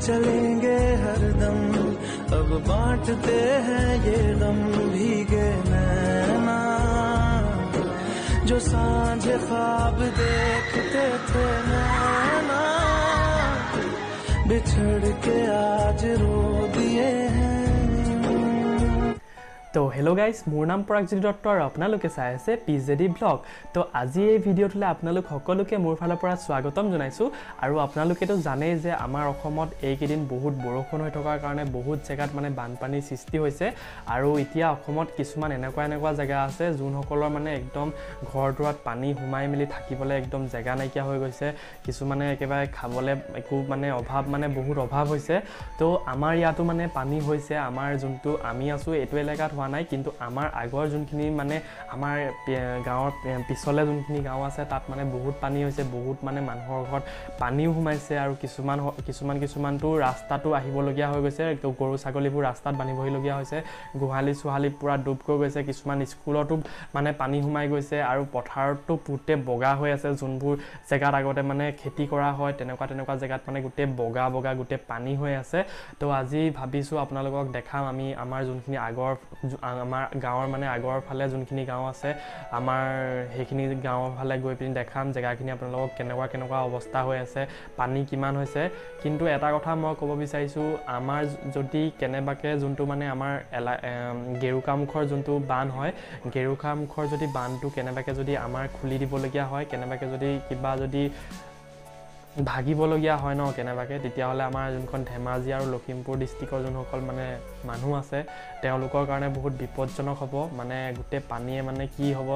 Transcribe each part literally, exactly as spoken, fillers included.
चलेंगे हरदम अब बांटते हैं ये गम भीगे नैना जो सांझ ख्वाब देखते थे नैना बिछड़ के आज रो दिए हैं। तो हेलो गाइस, मोर नाम परागज्योति दत्त और आपनालोके चाइ आछे पिजेडी ब्लग। तो আজি এই ভিডিঅ'টোলে আপোনালোক সকলোকে মোৰ ফালৰ পৰা স্বাগতম জনাইছো। আৰু আপোনালোকেতো জানেই যে আমাৰ অসমত এইকেইদিন বহুত বৰষুণ হৈ থকাৰ কাৰণে বহুত জেগাত মানে বানপানীৰ সৃষ্টি হৈছে। আৰু এতিয়া অসমত কিছুমান এনেকুৱা এনেকুৱা জেগা আছে যোনসকলৰ মানে একদম ঘৰ দুৱাৰত পানী সোমাই মেলি থাকিবলৈ একদম জেগা নাইকিয়া হৈ গৈছে। কিছুমানে একেবাৰে খাবলৈ একো মানে অভাৱ মানে বহুত অভাৱ হৈছে। তো আমাৰ ইয়াতো মানে পানী হৈছে। আমাৰ যোনটো আমি আছো এইটো এলেকাত হোৱা নাই, কিন্তু আমাৰ আগৰ যোনখিনি মানে আমাৰ গাঁৱৰ পিছলে যোনখিনি গাঁও আছে তাত মানে বহুত পানী হৈছে। বহুত মানে মানুহৰ ঘৰত পানীও সোমাইছে আৰু কিছুমান কিছুমান কিছুমানটো ৰাস্তাটো আহিবলগীয়া হৈ গৈছে। গৰু ছাগলীবোৰ ৰাস্তাত বান্ধিবলগীয়া হৈছে। গোহালি চোহালি পুৰা ডুব গৈ গৈছে। কিছুমান স্কুলতো মানে পানী সোমাই গৈছে আৰু পথাৰতো পুতে বগা হৈ আছে। যোনবোৰ জেগাত আগতে মানে খেতি কৰা হয় তেনেকুৱা তেনেকুৱা জেগাত মানে গোটেই বগা বগা গোটেই পানী হৈ আছে। তো আজি ভাবিছোঁ আপোনালোকক দেখাম আমি আমাৰ যোনখিনি আগৰ আমাৰ গাঁৱৰ মানে আগৰ ফালে যোনখিনি গাঁও আছে আমাৰ সেইখিনি গাঁৱৰ ফালে গৈ পিনি দেখাম জেগাখিনি আপোনালোকক কেনেকুৱা কেনেকুৱা অৱস্থা হৈ আছে, পানী কিমান হৈছে। কিন্তু এটা কথা মই ক'ব বিচাৰিছোঁ, আমাৰ যদি কেনেবাকৈ যোনটো মানে আমাৰ এলা গেৰুকামুখৰ যোনটো বান্ধ হয়, গেৰুকামুখৰ যদি বান্ধটো কেনেবাকৈ যদি আমাৰ খুলি দিবলগীয়া হয়, কেনেবাকৈ যদি কিবা যদি ভাগিবলগীয়া হয় ন কেনেবাকৈ, তেতিয়াহ'লে আমাৰ যোনখন ধেমাজি আৰু লখিমপুৰ ডিষ্ট্ৰিক্টৰ যোনসকল মানে মানুহ আছে তেওঁলোকৰ কাৰণে বহুত বিপদজনক হ'ব। মানে গোটেই পানীয়ে মানে কি হ'ব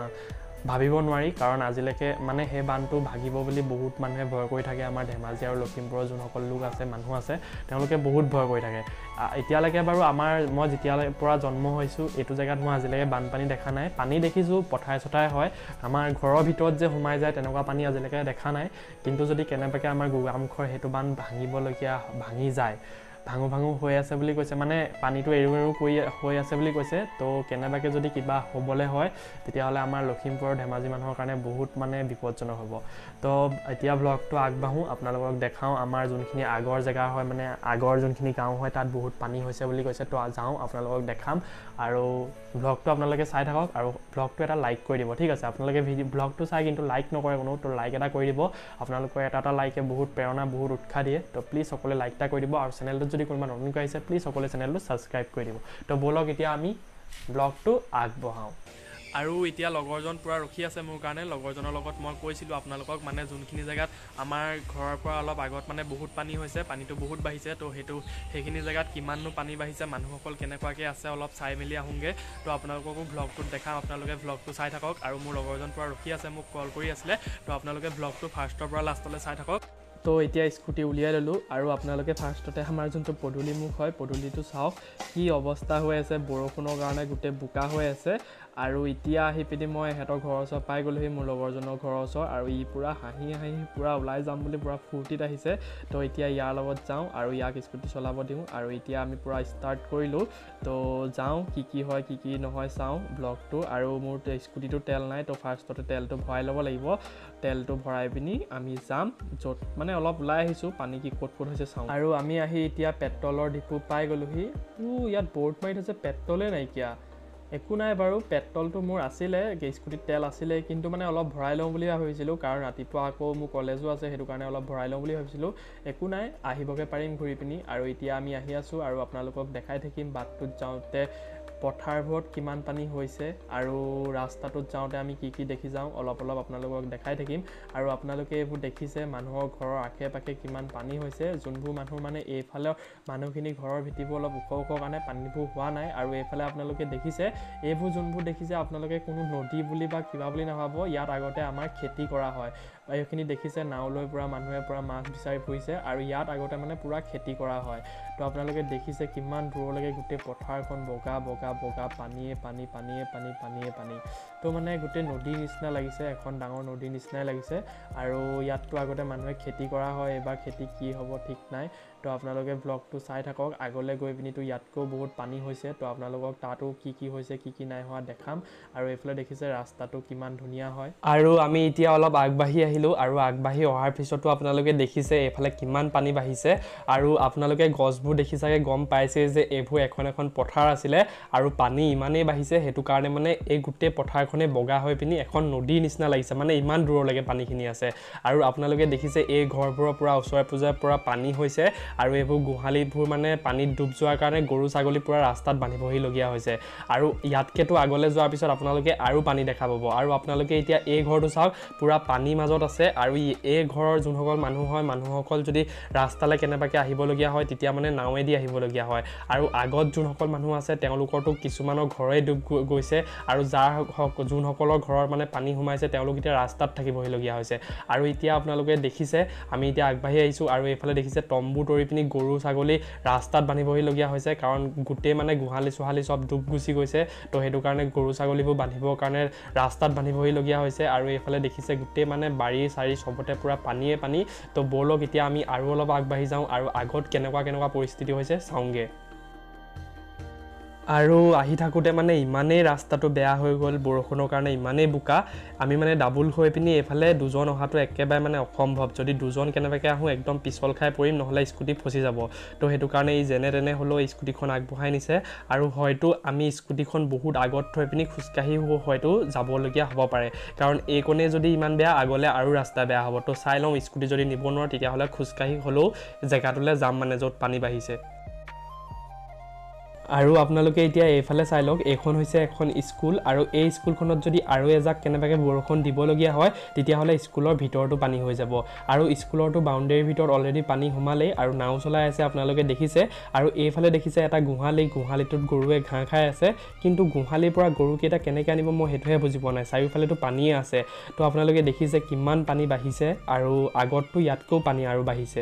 ভাবিব নোৱাৰি। কাৰণ আজিলৈকে মানে সেই বান্ধটো ভাগিব বুলি বহুত মানুহে ভয় কৰি থাকে। আমাৰ ধেমাজি আৰু লখিমপুৰৰ যোনসকল লোক আছে মানুহ আছে তেওঁলোকে বহুত ভয় কৰি থাকে। এতিয়ালৈকে বাৰু আমাৰ মই যেতিয়ালৈ পৰা জন্ম হৈছোঁ এইটো জেগাত মই আজিলৈকে বানপানী দেখা নাই। পানী দেখিছোঁ পথাৰে চথাৰে হয়, আমাৰ ঘৰৰ ভিতৰত যে সোমাই যায় তেনেকুৱা পানী আজিলৈকে দেখা নাই। কিন্তু যদি কেনেবাকৈ আমাৰ গেৰুকামুখৰ সেইটো বান্ধ ভাঙিবলগীয়া ভাঙি যায়, ভাঙো ভাঙো হৈ আছে বুলি কৈছে, মানে পানীটো এৰু এৰু কৰি হৈ আছে বুলি কৈছে। তো কেনেবাকৈ যদি কিবা হ'বলৈ হয় তেতিয়াহ'লে আমাৰ লখিমপুৰৰ ধেমাজি মানুহৰ কাৰণে বহুত মানে বিপদজনক হ'ব। তো এতিয়া ব্লগটো আগবাঢ়োঁ, আপোনালোকক দেখাওঁ আমাৰ যোনখিনি আগৰ জেগা হয় মানে আগৰ যোনখিনি গাঁও হয় তাত বহুত পানী হৈছে বুলি কৈছে। তো যাওঁ আপোনালোকক দেখাম আৰু ব্লগটো আপোনালোকে চাই থাকক আৰু ব্লগটো এটা লাইক কৰি দিব, ঠিক আছে? আপোনালোকে ভিডিঅ' ব্লগটো চাই কিন্তু লাইক নকৰে কোনো, তো লাইক এটা কৰি দিব। আপোনালোকৰ এটা এটা লাইকে বহুত প্ৰেৰণা বহুত উৎসাহ দিয়ে। তো প্লিজ সকলোৱে লাইক এটা কৰি দিব আৰু চেনেলটোত যদি কোনোবা নতুনকৈ আহিছে প্লিজ সকলোৱে চেনেলটো ছাবস্ক্ৰাইব কৰি দিব। তো ব'লক এতিয়া আমি ব্লগটো আগবঢ়াওঁ। আৰু এতিয়া লগৰজন পূৰা ৰখি আছে মোৰ কাৰণে। লগৰজনৰ লগত মই কৈছিলোঁ আপোনালোকক মানে যোনখিনি জেগাত আমাৰ ঘৰৰ পৰা অলপ আগত মানে বহুত পানী হৈছে, পানীটো বহুত বাঢ়িছে। তো সেইটো সেইখিনি জেগাত কিমাননো পানী বাঢ়িছে, মানুহসকল কেনেকুৱাকৈ আছে অলপ চাই মেলি আহোঁগৈ। তো আপোনালোককো ব্লগটোত দেখাম, আপোনালোকে ব্লগটো চাই থাকক। আৰু মোৰ লগৰজন পূৰা ৰখি আছে, মোক কল কৰি আছিলে। তো আপোনালোকে ব্লগটো ফাৰ্ষ্টৰ পৰা লাষ্টলৈ চাই থাকক। তো এতিয়া স্কুটি উলিয়াই ল'লোঁ আৰু আপোনালোকে ফাৰ্ষ্টতে আমাৰ যোনটো পদূলিমুখ হয় পদূলিটো চাওক কি অৱস্থা হৈ আছে। বৰষুণৰ কাৰণে গোটেই বোকা হৈ আছে। আৰু এতিয়া আহি পিনি মই ইহঁতৰ ঘৰৰ ওচৰ পাই গ'লোহি, মোৰ লগৰজনৰ ঘৰৰ ওচৰ। আৰু ই পূৰা হাঁহি হাঁহি পূৰা ওলাই যাম বুলি পূৰা ফূৰ্তিত আহিছে। তো এতিয়া ইয়াৰ লগত যাওঁ আৰু ইয়াক স্কুটি চলাব দিওঁ। আৰু এতিয়া আমি পূৰা ষ্টাৰ্ট কৰিলোঁ। তো যাওঁ, কি কি হয় কি কি নহয় চাওঁ ব্লগটো। আৰু মোৰ স্কুটিটো তেল নাই, তো ফাৰ্ষ্টতে তেলটো ভৰাই ল'ব লাগিব। তেলটো ভৰাই পিনি আমি যাম য'ত মানে অলপ ওলাই আহিছোঁ, পানী কি ক'ত ক'ত হৈছে চাওঁ। আৰু আমি আহি এতিয়া পেট্ৰলৰ ডিপু পাই গ'লোহি। ইয়াত বৰ্ড মাৰি থৈছে পেট্ৰলে নাইকিয়া। একো নাই বাৰু, পেট্ৰলটো মোৰ আছিলে, স্কুটিত তেল আছিলে, কিন্তু মানে অলপ ভৰাই লওঁ বুলি ভাবিছিলোঁ কাৰণ ৰাতিপুৱা আকৌ মোৰ কলেজো আছে, সেইটো কাৰণে অলপ ভৰাই লওঁ বুলি ভাবিছিলোঁ। একো নাই, আহিবগৈ পাৰিম ঘূৰি পিনি। আৰু এতিয়া আমি আহি আছোঁ আৰু আপোনালোকক দেখাই থাকিম বাটটোত যাওঁতে পথাৰবোৰত কিমান পানী হৈছে আৰু ৰাস্তাটোত যাওঁতে আমি কি কি দেখি যাওঁ অলপ অলপ আপোনালোকক দেখাই থাকিম। আৰু আপোনালোকে এইবোৰ দেখিছে মানুহৰ ঘৰৰ আশে পাশে কিমান পানী হৈছে। যোনবোৰ মানুহ মানে এইফালৰ মানুহখিনি ঘৰৰ ভেটিবোৰ অলপ ওখ ওখ কাৰণে পানীবোৰ হোৱা নাই। আৰু এইফালে আপোনালোকে দেখিছে এইবোৰ যোনবোৰ দেখিছে আপোনালোকে কোনো নদী বুলি বা কিবা বুলি নাভাব, ইয়াত আগতে আমাৰ খেতি কৰা হয়। এইখিনি দেখিছে নাও লৈ পূৰা মানুহে পূৰা মাছ বিচাৰি ফুৰিছে আৰু ইয়াত আগতে মানে পূৰা খেতি কৰা হয়। তো আপোনালোকে দেখিছে কিমান দূৰলৈকে গোটেই পথাৰখন বগা বগা বগা বগা পানীয়ে পানী পানীয়ে পানী পানীয়ে পানী তো মানে গোটেই নদীৰ নিচিনা লাগিছে এখন ডাঙৰ নদীৰ নিচিনাই লাগিছে আৰু ইয়াততো আগতে মানুহে খেতি কৰা হয় এবাৰ খেতি কি হ'ব ঠিক নাই তো আপোনালোকে ব্লগটো চাই থাকক আগলৈ গৈ পিনিতো ইয়াতকৈও বহুত পানী হৈছে তো আপোনালোকক তাতো কি কি হৈছে কি কি নাই হোৱা দেখাম আৰু এইফালে দেখিছে ৰাস্তাটো কিমান ধুনীয়া হয় আৰু আমি এতিয়া অলপ আগবাঢ়ি আহিলোঁ আৰু আগবাঢ়ি অহাৰ পিছতো আপোনালোকে দেখিছে এইফালে কিমান পানী বাঢ়িছে আৰু আপোনালোকে গছবোৰ দেখি চাগে গম পাইছে যে এইবোৰ এখন এখন পথাৰ আছিলে আৰু পানী ইমানেই বাঢ়িছে সেইটো কাৰণে মানে এই গোটেই পথাৰখনে বগা হৈ পিনি এখন নদীৰ নিচিনা লাগিছে মানে ইমান দূৰলৈকে পানীখিনি আছে আৰু আপোনালোকে দেখিছে এই ঘৰবোৰৰ পৰা ওচৰে পুজৰে পৰা পানী হৈছে আৰু এইবোৰ গোহালিবোৰ মানে পানীত ডুব যোৱাৰ কাৰণে গৰু ছাগলী পুৰা ৰাস্তাত বান্ধিবহিলগীয়া হৈছে আৰু ইয়াতকেতো আগলৈ যোৱাৰ পিছত আপোনালোকে আৰু পানী দেখা পাব আৰু আপোনালোকে এতিয়া এই ঘৰটো চাওক পুৰা পানীৰ মাজত আছে আৰু এই ঘৰৰ যোনসকল মানুহ হয় মানুহসকল যদি ৰাস্তালৈ কেনেবাকৈ আহিবলগীয়া হয় তেতিয়া মানে নাৱেদি আহিবলগীয়া হয় আৰু আগত যোনসকল মানুহ আছে তেওঁলোকৰতো কিছুমানৰ ঘৰে ডুব গৈছে আৰু যাৰ যোনসকলৰ ঘৰৰ মানে পানী সোমাইছে তেওঁলোক এতিয়া ৰাস্তাত থাকিবহিলগীয়া হৈছে আৰু এতিয়া আপোনালোকে দেখিছে আমি এতিয়া আগবাঢ়ি আহিছোঁ আৰু এইফালে দেখিছে তম্বু তৰি পিনি গৰু ছাগলী ৰাস্তাত বান্ধিবহিলগীয়া হৈছে কাৰণ গোটেই মানে গোহালি চোহালি চব ডুব গুচি গৈছে তো সেইটো কাৰণে গৰু ছাগলীবোৰ বান্ধিবৰ কাৰণে ৰাস্তাত বান্ধিবহিলগীয়া হৈছে আৰু এইফালে দেখিছে গোটেই মানে বাৰী চাৰী চবতে পুৰা পানীয়ে পানী তো ব'লক এতিয়া আমি আৰু অলপ আগবাঢ়ি যাওঁ আৰু আগত কেনেকুৱা কেনেকুৱা পৰিস্থিতি হৈছে চাওঁগে আৰু আহি থাকোঁতে মানে ইমানেই ৰাস্তাটো বেয়া হৈ গ'ল বৰষুণৰ কাৰণে ইমানেই বোকা আমি মানে ডাবুল হৈ পিনি এইফালে দুজন অহাটো একেবাৰে মানে অসম্ভৱ যদি দুজন কেনেবাকৈ আহোঁ একদম পিছল খাই পৰিম নহ'লে স্কুটি ফচি যাব তো সেইটো কাৰণে এই যেনে তেনে হ'লেও স্কুটিখন আগবঢ়াই নিছে আৰু হয়তো আমি স্কুটিখন বহুত আগত থৈ পিনি খোজকাঢ়ি হয়তো যাবলগীয়া হ'ব পাৰে কাৰণ এইকণে যদি ইমান বেয়া আগলৈ আৰু ৰাস্তা বেয়া হ'ব তো চাই লওঁ স্কুটি যদি নিব নোৱাৰোঁ তেতিয়াহ'লে খোজকাঢ়ি হ'লেও জেগাটোলৈ যাম মানে য'ত পানী বাঢ়িছে আৰু আপোনালোকে এতিয়া এইফালে চাই লওক এইখন হৈছে এখন স্কুল আৰু এই স্কুলখনত যদি আৰু এজাক কেনেবাকৈ বৰষুণ দিবলগীয়া হয় তেতিয়াহ'লে স্কুলৰ ভিতৰতো পানী হৈ যাব আৰু স্কুলৰটো বাউণ্ডেৰীৰ ভিতৰত অলৰেডি পানী সোমালেই আৰু নাও চলাই আছে আপোনালোকে দেখিছে আৰু এইফালে দেখিছে এটা গোহালি গোহালিটোত গৰুৱে ঘাঁহ খাই আছে কিন্তু গোহালিৰ পৰা গৰুকেইটা কেনেকৈ আনিব মই সেইটোহে বুজি পোৱা নাই চাৰিওফালেতো পানীয়ে আছে তো আপোনালোকে দেখিছে কিমান পানী বাঢ়িছে আৰু আগততো ইয়াতকৈও পানী আৰু বাঢ়িছে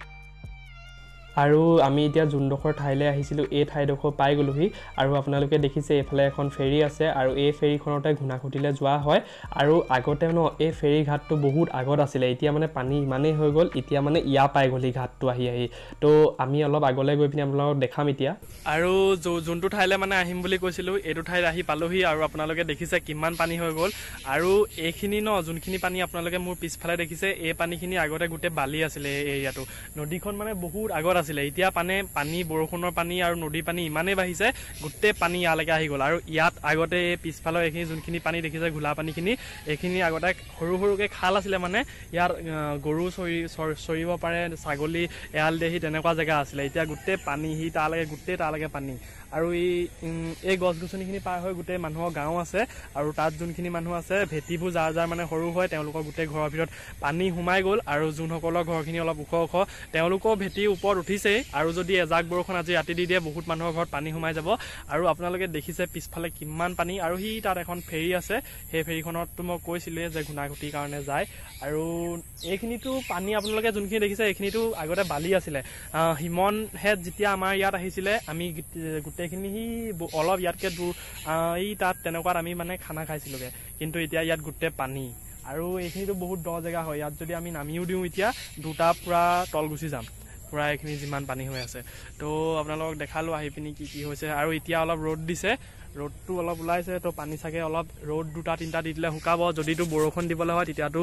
আৰু আমি এতিয়া যোনডোখৰ ঠাইলৈ আহিছিলোঁ এই ঠাইডোখৰ পাই গ'লোহি আৰু আপোনালোকে দেখিছে এইফালে এখন ফেৰী আছে আৰু এই ফেৰীখনতে ঘূনাসুতিলৈ যোৱা হয় আৰু আগতে ন এই ফেৰী ঘাটটো বহুত আগত আছিলে এতিয়া মানে পানী ইমানেই হৈ গ'ল এতিয়া মানে ইয়াৰ পাই গ'লহি ঘাটটো আহি আহি তো আমি অলপ আগলৈ গৈ পিনি আপোনালোকক দেখাম এতিয়া আৰু যোনটো ঠাইলৈ মানে আহিম বুলি কৈছিলোঁ এইটো ঠাইত আহি পালোহি আৰু আপোনালোকে দেখিছে কিমান পানী হৈ গ'ল আৰু এইখিনি ন যোনখিনি পানী আপোনালোকে মোৰ পিছফালে দেখিছে এই পানীখিনি আগতে গোটেই বালি আছিলে এই এৰিয়াটো নদীখন মানে বহুত আগত আছিল এতিয়া পানে পানী বৰষুণৰ পানী আৰু নদীৰ পানী ইমানেই বাঢ়িছে গোটেই পানী ইয়ালৈকে আহি গ'ল আৰু ইয়াত আগতে পিছফালৰ এইখিনি যোনখিনি পানী দেখিছে ঘোলা পানীখিনি এইখিনি আগতে সৰু সৰুকৈ খাল আছিলে মানে ইয়াত গৰু চৰি চৰিব পাৰে ছাগলী এৰাল দিয়েহি তেনেকুৱা জেগা আছিলে এতিয়া গোটেই পানী সি তালৈকে গোটেই তালৈকে পানী আৰু এই এই গছ গছনিখিনি পাৰ হৈ গোটেই মানুহৰ গাঁও আছে আৰু তাত যোনখিনি মানুহ আছে ভেটিবোৰ যাৰ যাৰ মানে সৰু হয় তেওঁলোকৰ গোটেই ঘৰৰ ভিতৰত পানী সোমাই গ'ল আৰু যোনসকলৰ ঘৰখিনি অলপ ওখ ওখ তেওঁলোকৰ ভেটিৰ ওপৰত উঠিছেই আৰু যদি এজাক বৰষুণ আজি ৰাতি দি দিয়ে বহুত মানুহৰ ঘৰত পানী সোমাই যাব আৰু আপোনালোকে দেখিছে পিছফালে কিমান পানী আৰু সি তাত এখন ফেৰী আছে সেই ফেৰীখনততো মই কৈছিলোঁৱে যে ঘূনাসুতিৰ কাৰণে যায় আৰু এইখিনিতো পানী আপোনালোকে যোনখিনি দেখিছে এইখিনিতো আগতে বালি আছিলে হিমন হেড যেতিয়া আমাৰ ইয়াত আহিছিলে আমি গোটেইখিনি সি অলপ ইয়াতকৈ দূৰ এই তাত তেনেকুৱাত আমি মানে খানা খাইছিলোঁগৈ কিন্তু এতিয়া ইয়াত গোটেই পানী আৰু এইখিনিতো বহুত দ জেগা হয় ইয়াত যদি আমি নামিও দিওঁ এতিয়া দুটা পূৰা তল গুচি যাম পূৰা এইখিনি যিমান পানী হৈ আছে তো আপোনালোকক দেখালোঁ আহি পিনি কি কি হৈছে আৰু এতিয়া অলপ ৰ'দ দিছে ৰ'দটো অলপ ওলাইছে তো পানী চাগে অলপ ৰ'দ দুটা তিনিটা দি দিলে শুকাব যদিতো বৰষুণ দিবলৈ হয় তেতিয়াতো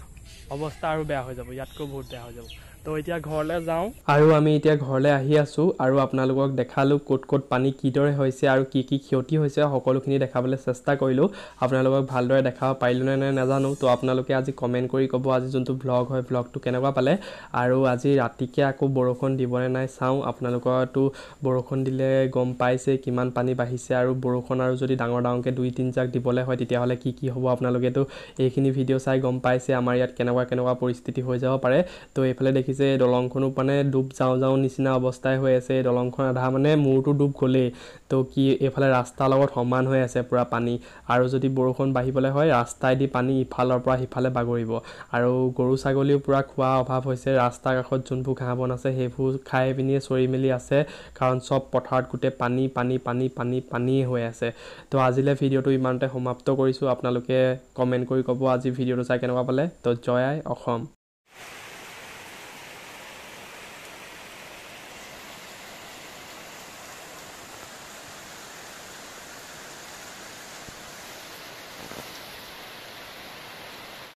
অৱস্থা আৰু বেয়া হৈ যাব ইয়াতকৈ বহুত বেয়া হৈ যাব তো এতিয়া ঘৰলৈ যাওঁ আৰু আমি এতিয়া ঘৰলৈ আহি আছোঁ আৰু আপোনালোকক দেখালোঁ ক'ত ক'ত পানী কিদৰে হৈছে আৰু কি কি ক্ষতি হৈছে সকলোখিনি দেখাবলৈ চেষ্টা কৰিলোঁ আপোনালোকক ভালদৰে দেখাব পাৰিলোঁ নে নাই নাজানো তো আপোনালোকে আজি কমেণ্ট কৰি ক'ব আজি যোনটো ভ্লগ হয় ভ্লগটো কেনেকুৱা পালে আৰু আজি ৰাতিকৈ আকৌ বৰষুণ দিবনে নাই চাওঁ আপোনালোকৰতো বৰষুণ দিলে গম পাইছে কিমান পানী বাঢ়িছে আৰু বৰষুণ আৰু যদি ডাঙৰ ডাঙৰকৈ দুই তিনি জাক দিবলৈ হয় তেতিয়াহ'লে কি কি হ'ব আপোনালোকেতো এইখিনি ভিডিঅ' চাই গম পাইছে আমাৰ ইয়াত কেনেকুৱা কেনেকুৱা পৰিস্থিতি হৈ যাব পাৰে তো এইফালে দেখি দেখিছে এই দলংখনো মানে ডুব যাওঁ যাওঁ নিচিনা অৱস্থাই হৈ আছে এই দলংখন আধা মানে মূৰটো ডুব গ'লেই তো কি এইফালে ৰাস্তাৰ লগত সমান হৈ আছে পুৰা পানী আৰু যদি বৰষুণ বাঢ়িবলৈ হয় ৰাস্তাইদি পানী ইফালৰ পৰা সিফালে বাগৰিব আৰু গৰু ছাগলীও পুৰা খোৱা অভাৱ হৈছে ৰাস্তাৰ কাষত যোনবোৰ ঘাঁহ বন আছে সেইবোৰ খাই পিনিয়ে চৰি মেলি আছে কাৰণ সব পথাৰত গোটেই পানী পানী পানী পানী পানী হৈ আছে তো আজিলে ভিডিঅ'টো ইমানতে সমাপ্ত কৰিছোঁ আপোনালোকে কমেণ্ট কৰি ক'ব আজি ভিডিঅ'টো চাই কেনেকুৱা পালে তো জয় আই অসম